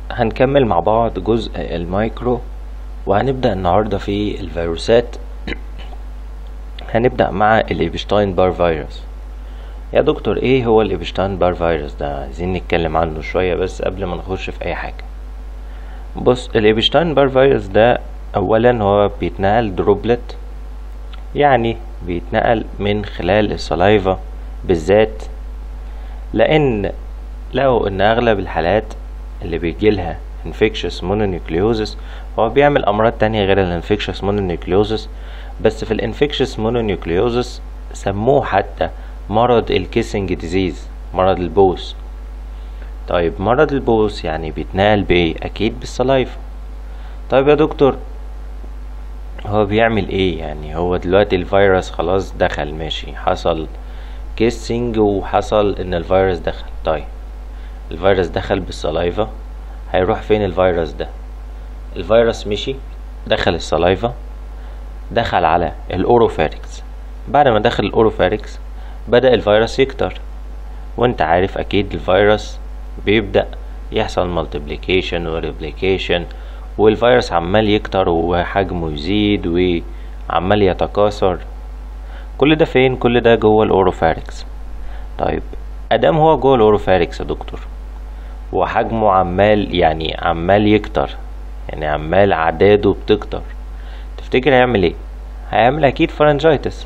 هنكمل مع بعض جزء المايكرو، وهنبدأ النهاردة في الفيروسات. هنبدأ مع الإبشتاين بار فيروس. يا دكتور، ايه هو الإبشتاين بار فيروس ده؟ عايزين نتكلم عنه شوية بس قبل ما نخش في اي حاجة. بص، الإبشتاين بار فيروس ده اولا هو بيتنقل دروبلت، يعني بيتنقل من خلال السلايفا بالذات، لان لقوا ان اغلب الحالات اللي بيجيلها infectious mononucleosis هو بيعمل امراض تانية غير الانفكشس مونونيوكليوزس. بس في الانفكشس مونونيوكليوزس سموه حتى مرض الكيسنج ديزيز، مرض البوس. طيب مرض البوس يعني بيتنقل بايه؟ اكيد بالسلايفا. طيب يا دكتور، هو بيعمل ايه؟ يعني هو دلوقتي الفيروس خلاص دخل، ماشي، حصل كيسنج وحصل ان الفيروس دخل. طيب الفيروس دخل بالسلايفا، هيروح فين الفيروس ده؟ الفيروس مشي، دخل السلايفا، دخل على الاوروفاريكس. بعد ما دخل الاوروفاريكس بدأ الفيروس يكتر، وانت عارف اكيد الفيروس بيبدأ يحصل مالتيبليكيشن وريبليكيشن، والفيروس عمال يكتر وحجمه يزيد وعمال يتكاثر. كل ده فين؟ كل ده جوه الاوروفاريكس. طيب ادام هو جوه الاوروفاريكس يا دكتور وحجمه عمال يكتر، يعني عمال اعداده بتكتر، تفتكر هيعمل ايه؟ هيعمل اكيد فارنجايتس،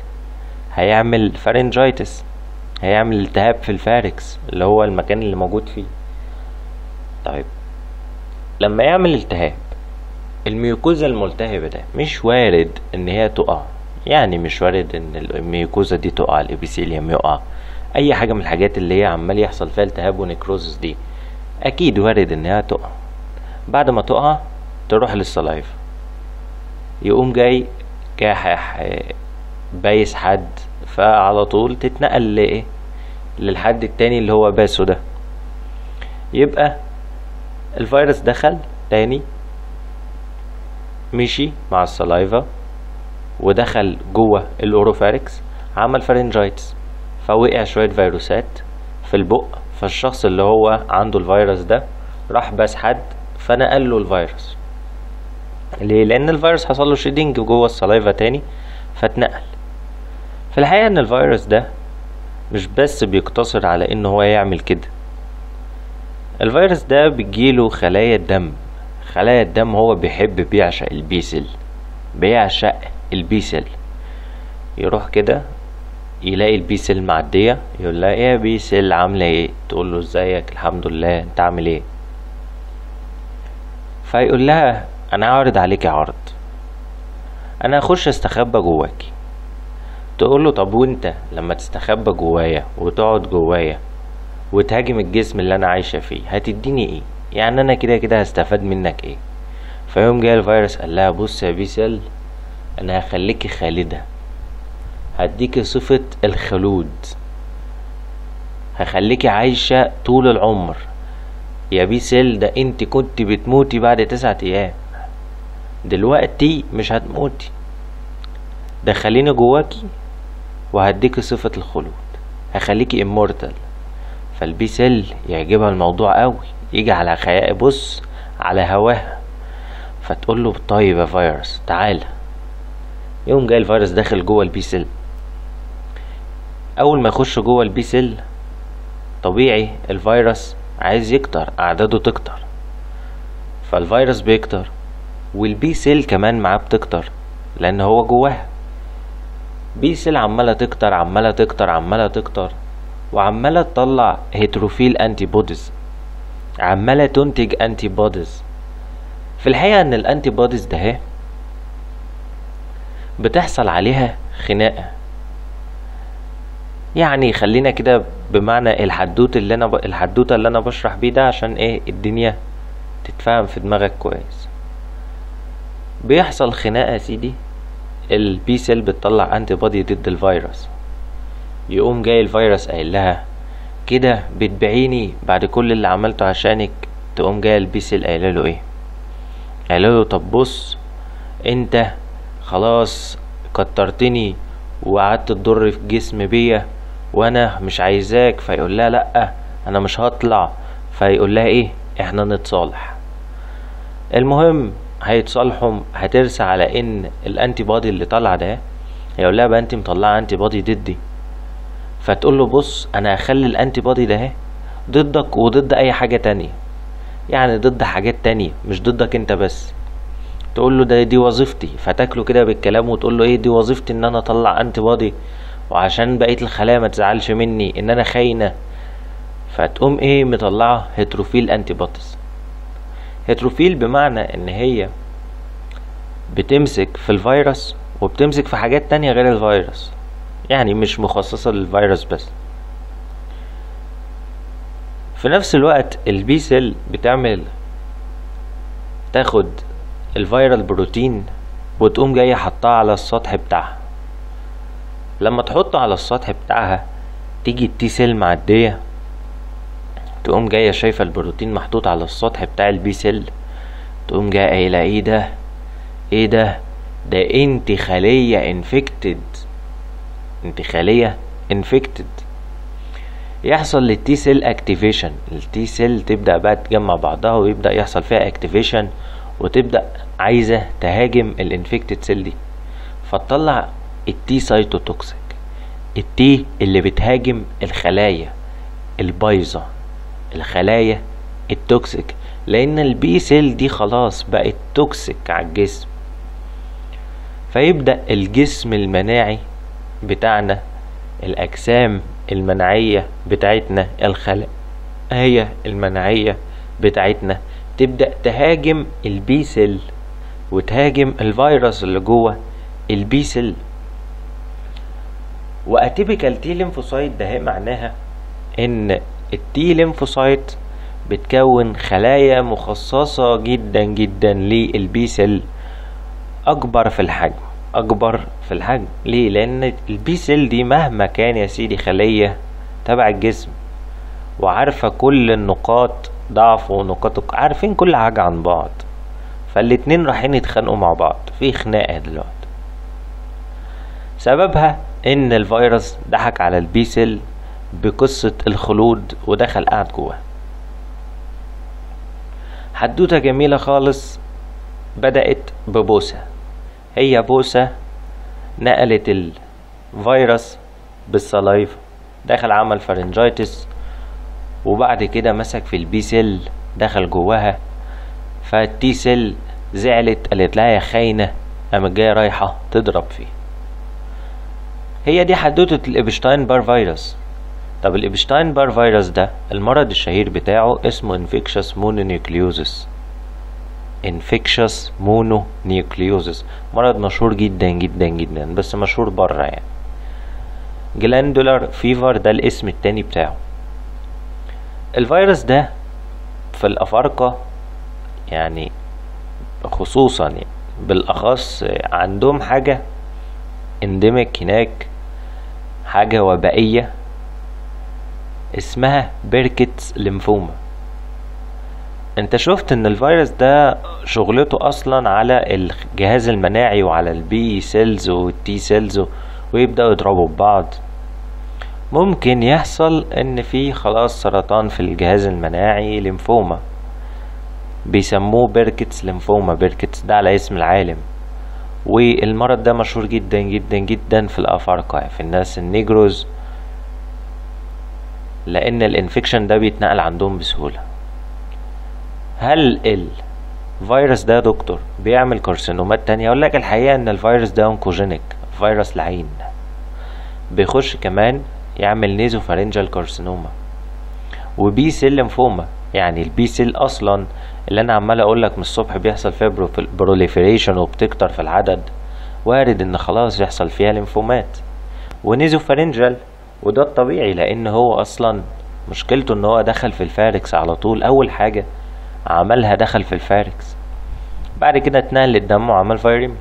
هيعمل التهاب في الفاركس اللي هو المكان اللي موجود فيه. طيب لما يعمل التهاب، الميوكوزا الملتهبة ده مش وارد ان هي تقع، يعني مش وارد ان الميوكوزا دي تقع، الابيثيليوم يقع، اي حاجة من الحاجات اللي هي عمال يحصل فيها التهاب ونكروزس دي اكيد وارد انها تقع. بعد ما تقع تروح للسلايف، يقوم جاي كاحح بايس حد، فعلى طول تتنقل لايه؟ للحد التاني اللي هو باسه ده. يبقى الفيروس دخل تاني، مشي مع السلايفا ودخل جوه الاوروفاريكس، عمل فارنجايتس، فوقع شوية فيروسات في البق، فالشخص اللي هو عنده الفيروس ده راح باس حد فنقل له الفيروس. ليه؟ لان الفيروس حصل له شيدنج جوه السلايفا تاني فاتنقل. في الحقيقة ان الفيروس ده مش بس بيقتصر على ان هو يعمل كده، الفيروس ده بيجيله خلايا الدم هو بيعشق البيسل، يروح كده يلاقي البيسل معدية، يقول لها ايه يا بيسل عاملة ايه؟ تقول له ازيك، الحمد لله، انت عامل ايه؟ فيقول لها انا هعرض عليكي عرض، انا هخش استخبى جواكي. تقول له طب وانت لما تستخبى جوايا وتقعد جوايا وتهاجم الجسم اللي انا عايشة فيه هتديني ايه؟ يعني انا كده كده هستفاد منك ايه؟ فيوم جاي الفيروس قال لها بص يا بيسل، انا هخليكي خالدة، هديكي صفة الخلود، هخليكي عايشة طول العمر. يا بيسل ده انت كنت بتموتي بعد 9 ايام، دلوقتي مش هتموتي، دخليني جواكي وهديكي صفة الخلود، هخليكي امورتال. فالبيسل يعجبها الموضوع قوي، يجي على بص على هواها، فتقول له طيب يا فيروس تعالى. يوم جاي الفيروس داخل جوه البيسل. اول ما يخش جوه البيسل طبيعي الفيروس عايز يكتر، اعداده تكتر، فالفيروس بيكتر والبيسل كمان معاه بتكتر لان هو جواها. بيسل عمالة تكتر وعمالة تطلع هيتروفيل انتي بوديز، عمالة تنتج انتي بوديز. في الحقيقة ان الانتي بوديز ده بتحصل عليها خناقة، يعني خلينا كده بمعنى الحدوتة اللي انا بشرح بيه ده عشان ايه الدنيا تتفهم في دماغك كويس. بيحصل خناقة يا سيدي، البي سيل بتطلع انتي بودي ضد الفيروس، يقوم جاي الفيروس قايل لها كده بتبيعيني بعد كل اللي عملته عشانك؟ تقوم جاي البي سيل قايله له ايه؟ قايله له طب بص، انت خلاص كترتني وقعدت تضر في جسم بيا وانا مش عايزاك. فيقول لها لا انا مش هطلع. فيقول لها ايه؟ احنا نتصالح. المهم هيتصالحوا، هترسى على ان الانتي بودي اللي طالعه ده هيقول لها بقى انت مطلعه انتي بودي ضدي، فتقول له بص انا هخلي الانتي بودي ده ضدك وضد اي حاجه تانية، يعني ضد حاجات تانية مش ضدك انت بس. تقول له ده دي وظيفتي، فتاكله كده بالكلام وتقول له ايه دي وظيفتي ان انا اطلع انتي بودي، وعشان بقيه الخلايا ما تزعلش مني ان انا خاينه، فتقوم ايه مطلعه هيتروفيل انتي بوديز. هيتروفيل بمعنى ان هي بتمسك في الفيروس وبتمسك في حاجات تانية غير الفيروس، يعني مش مخصصة للفيروس بس. في نفس الوقت البي سيل تاخد الفيرال بروتين وتقوم جاية حطها على السطح بتاعها. لما تحطه على السطح بتاعها تيجي التي سيل معدية، تقوم جاية شايفة البروتين محطوط على السطح بتاع البي سيل، تقوم جاية قايلة ايه ده ايه ده، ده انت خلية انفكتد، انت خلية انفكتد. يحصل للتي سيل اكتيفيشن، التي سيل تبدأ بقى تجمع بعضها ويبدأ يحصل فيها اكتيفيشن، وتبدأ عايزة تهاجم الانفكتد سيل دي، فتطلع التي سايتوتوكسيك، التي اللي بتهاجم الخلايا البايظة، الخلايا التوكسيك، لان البي سيل دي خلاص بقت توكسيك على الجسم. فيبدأ الجسم المناعي بتاعنا، الأجسام المناعية بتاعتنا، الخلايا المناعية بتاعتنا تبدأ تهاجم البي سيل وتهاجم الفيروس اللي جوه البي سيل. واتيبيكال تي ليمفوسايت ده معناها ان التي ليمفوسايت بتكون خلايا مخصصة جدا جدا للبي سيل، اكبر في الحجم، اكبر في الحجم. ليه؟ لان البي سيل دي مهما كان يا سيدي خلية تبع الجسم وعارفة كل النقاط ضعف ونقاط، عارفين كل حاجة عن بعض، فالاتنين رايحين يتخانقوا مع بعض في خناقة دلوقتي. سببها ان الفيروس ضحك على البي سيل بقصة الخلود ودخل قاعد جوه. حدوتة جميلة خالص بدأت ببوسة، هي بوسة نقلت الفيروس بالسلايف، دخل عمل فارنجايتس، وبعد كده مسك في البي سيل دخل جواها، فالتي سيل زعلت قالت لها يا خاينة، قامت جاية رايحة تضرب فيه. هي دي حدوتة الإبشتاين بار فيروس. طب الإبشتاين بار فيروس ده المرض الشهير بتاعه اسمه انفكشس مونونيوكليوزس. انفكشس مونونيوكليوزس مرض مشهور جدا جدا جدا، بس مشهور بره يعني. جلاندولار فيفر ده الاسم التاني بتاعه. الفيروس ده في الأفارقة يعني خصوصا يعني بالأخص عندهم حاجة انديميك هناك، حاجة وبائية اسمها بيركتس ليمفوما. انت شفت ان الفيروس ده شغلته اصلا على الجهاز المناعي وعلى البي سيلز والتي سيلز ويبدأوا يضربوا ببعض. ممكن يحصل ان في خلاص سرطان في الجهاز المناعي، ليمفوما، بيسموه بيركتس ليمفوما، بيركتس ده على اسم العالم. والمرض ده مشهور جدا جدا جدا في الافارقة، في الناس النيجروز، لان الانفكشن ده بيتنقل عندهم بسهولة. هل الفيروس ده دكتور بيعمل كارسينومات تانية؟ اقول لك الحقيقة ان الفيروس ده اونكوجينيك، فيروس لعين، بيخش كمان يعمل نيزوفارنجال كارسينوما وبي سيل ليمفوما. يعني البي سيل اصلا اللي انا عمال اقول لك من الصبح بيحصل فيها بروليفريشن وبتكتر في العدد، وارد ان خلاص يحصل فيها ليمفومات ونيزوفارنجال، وده الطبيعي لان هو اصلا مشكلته ان هو دخل في الفاركس على طول. اول حاجة عملها دخل في الفاركس، بعد كده اتنقل للدم وعمل فيريمي.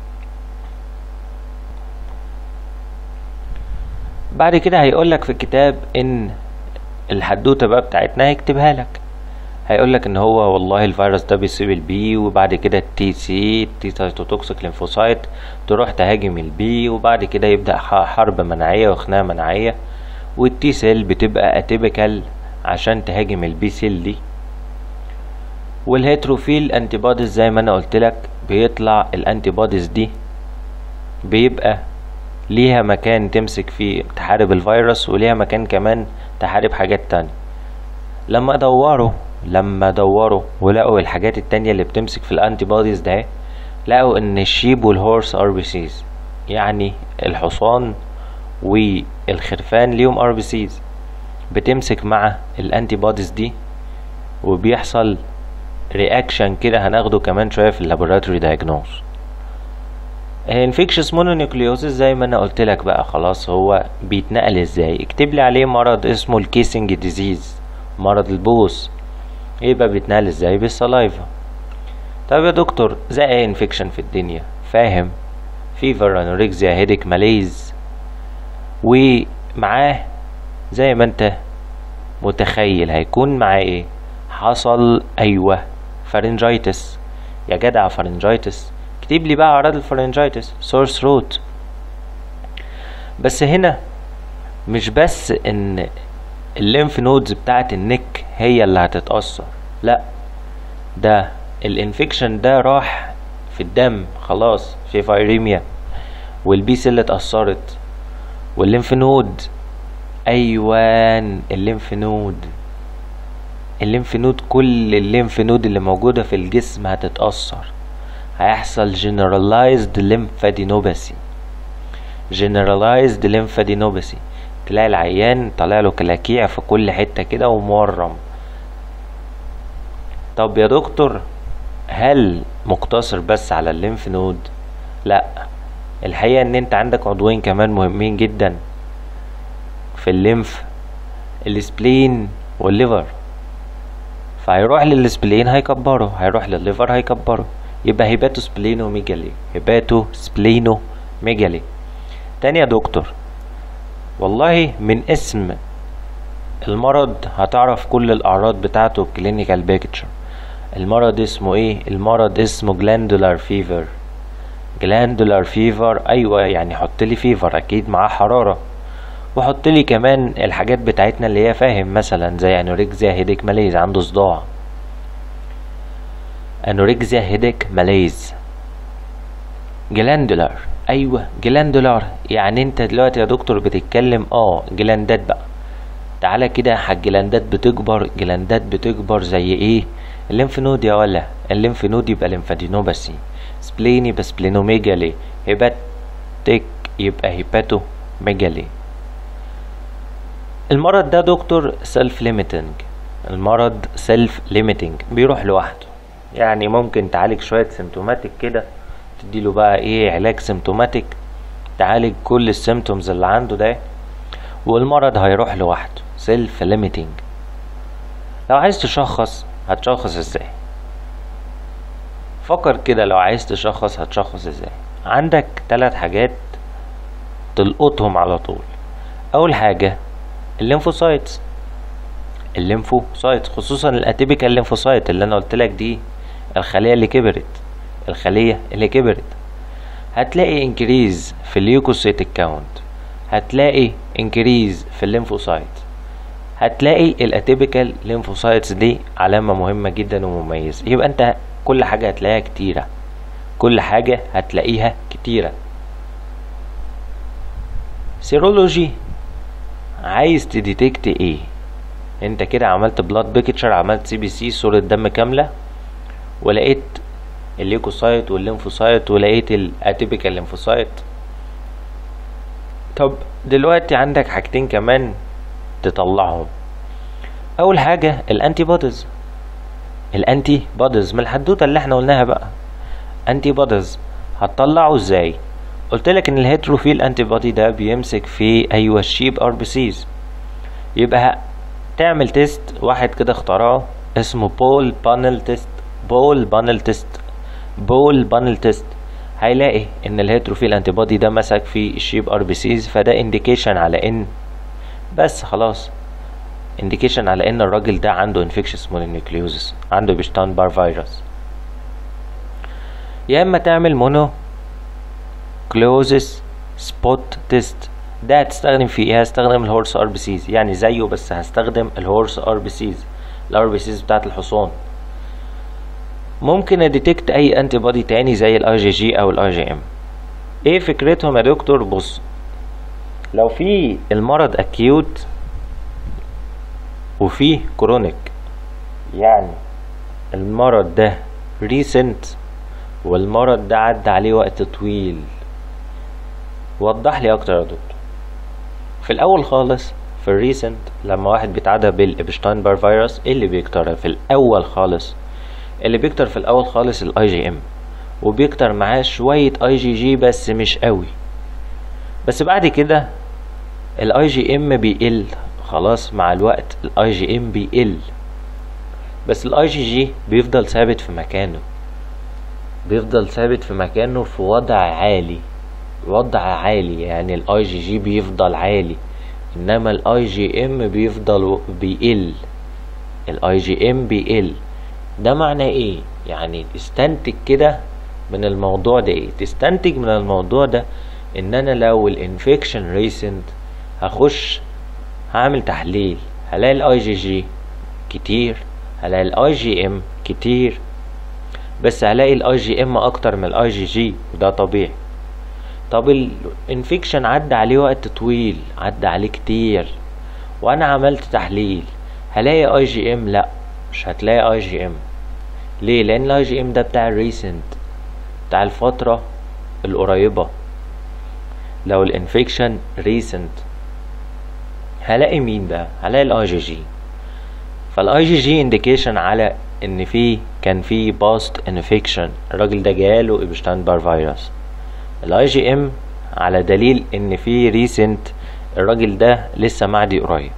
بعد كده هيقولك في الكتاب ان الحدوته بقى بتاعتنا هيكتبها لك، هيقولك ان هو والله الفيروس ده بيصيب البي، وبعد كده التي سي تي سايتوتوكسيك ليمفوسايت تروح تهاجم البي، وبعد كده يبدأ حرب مناعية وخناقة مناعية، والتي سيل بتبقى اتيبيكال عشان تهاجم البي سيل دي. والهيتروفيل انتي بوديز زي ما انا قلت لك بيطلع الانتي بوديز دي بيبقى ليها مكان تمسك فيه تحارب الفيروس، وليها مكان كمان تحارب حاجات تانية. لما دوروا ولقوا الحاجات التانية اللي بتمسك في الانتي بوديز ده، لقوا ان الشيب والهورس ار بي سيز، يعني الحصان والخرفان ليهم ار بي سيز بتمسك مع الانتي بوديز دي، وبيحصل رياكشن كده هناخده كمان شويه في اللابوراتوري دايجنوز. انفكشس مونونيوكليوزيس زي ما انا قلت لك بقى خلاص، هو بيتنقل ازاي؟ اكتب لي عليه مرض اسمه الكيسنج ديزيز، مرض البوس. يبقى بيتنقل ازاي؟ بالسلايفا. طب يا دكتور زي اي انفكشن في الدنيا، فاهم؟ فيفر، انوركسيا، هيديك، ماليز، ومعاه زي ما انت متخيل هيكون معاه ايه؟ حصل ايوه فارنجايتس. يا جدع فارنجايتس، اكتب لي بقى اعراض الفارنجايتس، سور ثروت. بس هنا مش بس ان الليمف نودز بتاعت النك هي اللي هتتأثر، لا، ده الانفكشن ده راح في الدم خلاص، في فايريميا، والبي سيل اتأثرت، والليمف نود، ايوان الليمف نود كل الليمف نود اللي موجودة في الجسم هتتأثر. هيحصل generalized lymphadenopathy. تلاقي العيان طالع له كلاكيع في كل حتة كده ومورم. طب يا دكتور هل مقتصر بس على الليمف نود؟ لا، الحقيقة ان انت عندك عضوين كمان مهمين جدا في الليمف، السبلين والليفر. فهيروح للسبلين هيكبره، هيروح للليفر هيكبره، يبقى هيباتو سبلينوميجالي. تاني يا دكتور، والله من اسم المرض هتعرف كل الاعراض بتاعته كلينيكال بيكتشر. المرض اسمه ايه؟ المرض اسمه جلاندولار فيفر. ايوه، يعني حط لي فيفر اكيد معاه حرارة، وحط لي كمان الحاجات بتاعتنا اللي هي فاهم، مثلا زي انوركسيا، هيديك، ماليز، عنده صداع. انوركسيا، هيديك، ماليز، جلاندولار. ايوه جلاندولار، يعني انت دلوقتي يا دكتور بتتكلم جلاندات بقى. تعالى كده الجلاندات بتكبر زي ايه؟ الليمف نود يا ولا، الليمف نود يبقى ليمفادينوباثي، سبلين يبقى سبلينوميجالي، هيباتيك يبقى هيباتوميجالي. المرض ده دكتور سيلف ليميتنج، بيروح لوحده. يعني ممكن تعالج شوية سيمتوماتيك كده، تديله بقى ايه علاج سيمتوماتيك، تعالج كل السيمتومز اللي عنده ده، والمرض هيروح لوحده. سيلف ليميتنج. لو عايز تشخص هتشخص ازاي؟ فكر كده، لو عايز تشخص هتشخص ازاي؟ عندك 3 حاجات تلقطهم على طول. اول حاجة الليمفوسايتس، خصوصا الاتيبيكال ليمفوسايت اللي انا قلت لك دي، الخلية اللي كبرت. هتلاقي انكريز في الليوكوسيت كاونت، هتلاقي انكريز في الليمفوسايت، هتلاقي الاتيبيكال ليمفوسايتس دي علامة مهمة جدا ومميزة. يبقى انت كل حاجة هتلاقيها كتيرة. سيرولوجي، عايز تديتكت ايه؟ انت كده عملت بلاد بيكتشر، عملت سي بي سي، صورة دم كاملة، ولقيت الليوكوسايت والليمفوسايت، ولقيت الاتيبيكال ليمفوسايت. طب دلوقتي عندك حاجتين كمان تطلعهم. اول حاجة الانتي بوديز من الحدوتة اللي احنا قلناها بقى. انتي بوديز هتطلعه ازاي؟ قلت لك ان الهيتروفيل انتي بودي ده بيمسك في الشيب ار بي سيز. يبقى تعمل تيست واحد كده اخترعه اسمه بول بانل تيست. هيلاقي ان الهيتروفيل انتي بودي ده مسك في الشيب ار بي سيز، فده انديكيشن على ان، بس خلاص، انديكيشن على ان الراجل ده عنده انفكشس مونونيوكليوزيس، عنده بيشتاين بار فيروس. يا اما تعمل مونوكليوزيس سبوت تيست. ده هتستخدم فيه ايه؟ هستخدم الهورس ار بي سيز، يعني زيه بس هستخدم الهورس ار بي سيز، الار بي سيز بتاعت الحصان. ممكن اديتكت اي انتي بودي تاني زي الاي جي جي او الاي جي ام. ايه فكرتهم يا دكتور؟ بص، لو في المرض اكيوت وفي كرونيك، يعني المرض ده ريسنت والمرض ده عدى عليه وقت طويل، وضح لي اكتر يا دكتور. في الاول خالص في الريسنت لما واحد بيتعدى بالإبشتاين بار فيروس، ايه اللي بيكتر في الاول خالص؟ اللي بيكتر في الاول خالص الاي جي ام، وبيكتر معاه شوية اي جي جي بس مش قوي. بس بعد كده الاي جي ام بيقل خلاص، مع الوقت الاي جي ام بيقل، بس الاي جي جي بيفضل ثابت في مكانه، بيفضل ثابت في مكانه في وضع عالي، وضع عالي، يعني الاي جي جي بيفضل عالي، انما الاي جي ام بيفضل بيقل، الاي جي ام بيقل. ده معناه ايه؟ يعني تستنتج كده من الموضوع ده ايه؟ تستنتج من الموضوع ده ان انا لو الانفكشن ريسنت هخش هعمل تحليل، هلاقي الاي جي جي كتير، هلاقي الاي جي ام كتير، بس هلاقي الاي جي ام اكتر من الاي جي جي، وده طبيعي. طب الانفكشن عدى عليه وقت طويل، عدى عليه كتير، وانا عملت تحليل، هلاقي اي جي ام؟ لا، مش هتلاقي اي جي ام. ليه؟ لان الاي جي ام ده بتاع الريسنت، بتاع الفترة القريبة. لو الانفكشن ريسنت هلاقي مين بقى؟ هلاقي الاي جي جي. فالاي جي جي انديكيشن على ان كان في باست انفكشن، الراجل ده جاله إبشتاين بار فيروس. الاي جي ام على دليل ان في ريسنت، الراجل ده لسه معدي قريب.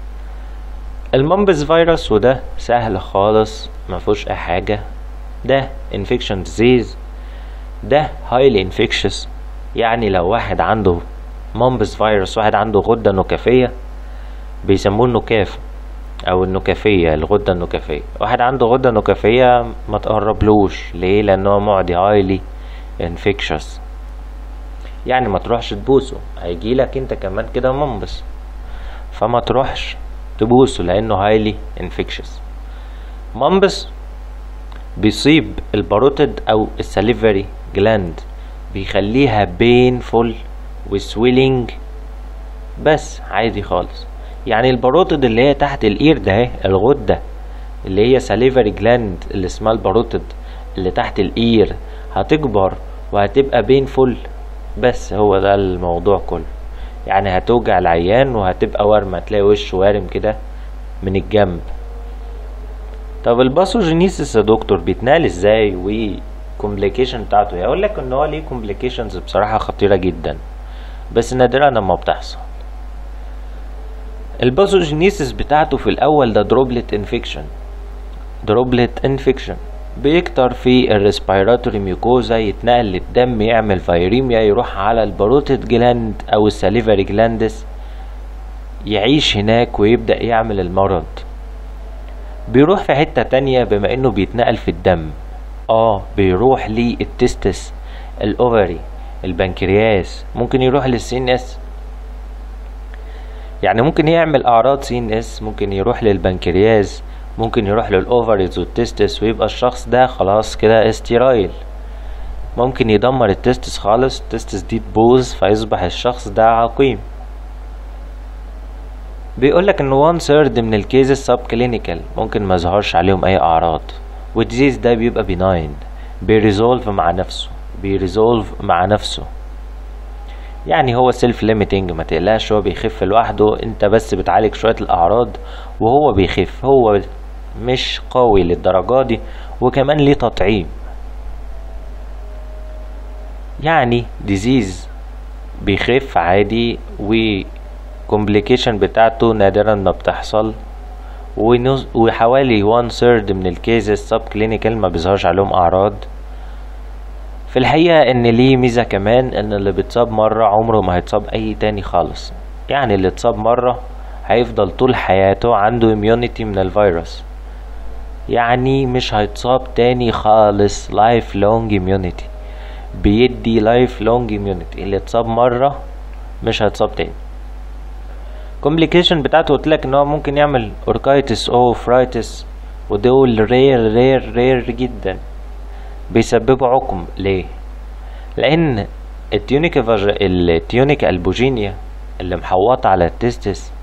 الممبز فيروس وده سهل خالص، ما فيهوش اي حاجه، ده انفكشن ديزيز، ده هايلي انفكشس. يعني لو واحد عنده ممبز فيروس، واحد عنده غده نكافيه، بيسموه النكاف او النكافيه، الغده النكافيه. واحد عنده غده نكافيه ما تقربلوش، ليه؟ لانه معدي هايلي انفكشس، يعني ما تروحش تبوسه، هيجيلك انت كمان كده ممبز، فما تروحش تبوسه لانه هايلي انفكشس. ممبز بيصيب الباروتيد او الساليفري جلاند، بيخليها بينفول وسويلينج، بس عادي خالص. يعني الباروتيد اللي هي تحت الاير ده اهي، الغده اللي هي ساليفري جلاند اللي اسمها الباروتيد اللي تحت الاير، هتكبر وهتبقى بينفول، بس هو ده الموضوع كله. يعني هتوجع العيان وهتبقى ورمه، تلاقي وشه وارم كده من الجنب. طب الباثوجينيسيس يا دكتور بيتنقل ازاي وكومبليكيشن بتاعته؟ هقول لك ان هو ليه كومبليكيشنز بصراحه خطيره جدا، بس نادرا لما بتحصل. الباثوجينيسيس بتاعته في الاول ده دروبلت انفكشن، دروبلت انفكشن بيكتر في الريسبيراتوري ميوكوزا، يتنقل للدم، يعمل فيريميا، يروح على الباروتيد جلاند او الساليفري جلاندس، يعيش هناك ويبدأ يعمل المرض. بيروح في حتة تانية بما انه بيتنقل في الدم، بيروح للتستس، الاوفري، البنكرياس، ممكن يروح للسينس، يعني ممكن يعمل اعراض سينس، ممكن يروح للبنكرياس، ممكن يروح للأوفريز والتستس، ويبقى الشخص ده خلاص كده استيرايل. ممكن يدمر التستس خالص، التستس دي تبوظ فيصبح الشخص ده عقيم. بيقولك ان 1/3 من الكيزز سب كلينيكال، ممكن ما يظهرش عليهم اي اعراض، والديزيز ده بيبقى بيناين، بيريزولف مع نفسه. يعني هو سيلف ليميتنج، ما تقلقش، هو بيخف لوحده، انت بس بتعالج شوية الاعراض وهو بيخف. هو مش قوي للدرجة دي، وكمان ليه تطعيم. يعني ديزيز بيخف عادي، وكومبليكيشن بتاعته نادرا ما بتحصل، وحوالي 1/3 من الكيزز سب كلينيكال ما بيظهرش عليهم اعراض. في الحقيقة ان ليه ميزة كمان، ان اللي بيتصاب مرة عمره ما هيتصاب اي تاني خالص. يعني اللي اتصاب مرة هيفضل طول حياته عنده immunity من الفيروس، يعني مش هيتصاب تاني خالص. life long immunity، بيدي life long immunity. اللي اتصاب مرة مش هيتصاب تاني. complication بتاعته قلتلك ان هو ممكن يعمل اوركايتس او فرايتس، ودول رير جدا، بيسببوا عقم. ليه؟ لان التيونيكا البوجينيا اللي محوطة على التستس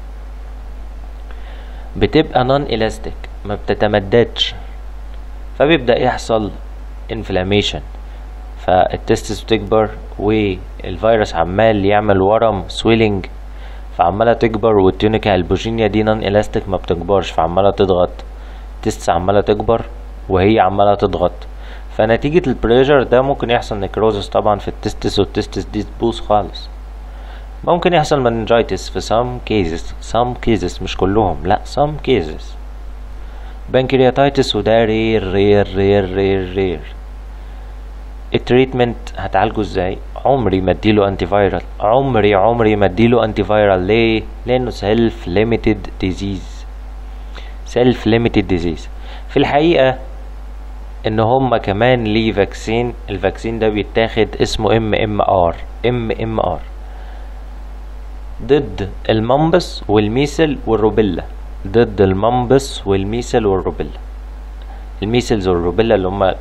بتبقى نون الاستيك، ما بتتمددش، فبيبدأ يحصل انفلاميشن، فالتستس بتكبر والفيروس عمال يعمل ورم سويلنج، فعمالة تكبر، والتيونيكا البوجينيا دي نون الاستيك ما بتكبرش، فعمالة تضغط، التستس عمالة تكبر وهي عمالة تضغط، فنتيجة البريشر ده ممكن يحصل نكروزس طبعا في التستس، والتستس دي تبوظ خالص. ممكن يحصل مننجايتس في some cases مش كلهم، لا some cases. بنكرياتايتس وده رير. التريتمنت هتعالجه ازاي؟ عمري ما اديله انتي فايرال، عمري ما اديله انتي فايرال. ليه؟ لانه سيلف ليميتد ديزيز. في الحقيقة ان هما كمان ليه فاكسين، الفاكسين ده بيتاخد اسمه MMR ضد الممبس والميسل والروبيلا، الميسلز والروبيلا اللي هما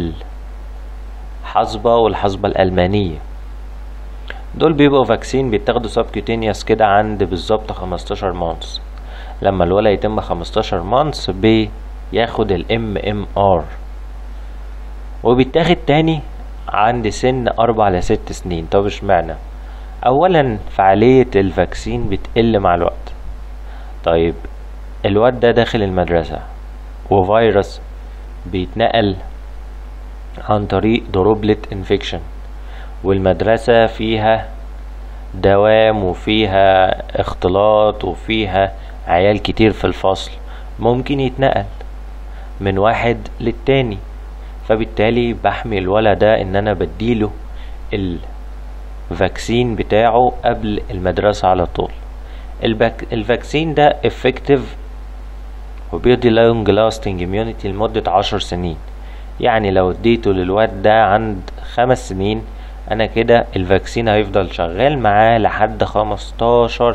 الحصبة والحصبة الألمانية، دول بيبقوا فاكسين بيتاخدوا سبكيوتينيوس كده عند بالظبط 15 مانس. لما الولد يتم 15 مانس بياخد MMR، وبيتاخد تاني عند سن 4 ل6 سنين. طب اشمعنى؟ اولا فعالية الفاكسين بتقل مع الوقت. طيب الواد ده داخل المدرسة وفيروس بيتنقل عن طريق دروبلت انفكشن، والمدرسة فيها دوام وفيها اختلاط وفيها عيال كتير في الفصل، ممكن يتنقل من واحد للتاني، فبالتالي بحمي الولد ده ان انا بديله الفاكسين بتاعه قبل المدرسة على طول. الفاكسين ده effective وبيدي long lasting immunity لمدة 10 سنين. يعني لو اديته للواد ده عند 5 سنين، انا كده الفاكسين هيفضل شغال معاه لحد 15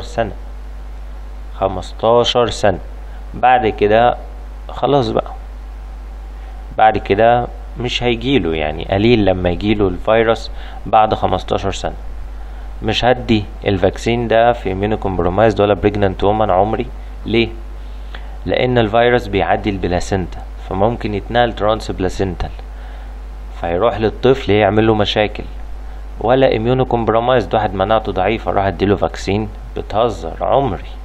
سنة. بعد كده خلاص بقى، بعد كده مش هيجيله، يعني قليل لما يجيله الفيروس بعد 15 سنة. مش هدي الفاكسين ده في immunocompromised ولا pregnant woman عمري. ليه؟ لان الفيروس بيعدي البلاسنتا، فممكن يتنقل ترانس بلاسنتال، فيروح للطفل يعمل له مشاكل. ولا immunocompromised واحد مناعته ضعيفة راح اديله فاكسين؟ بتهزر، عمري.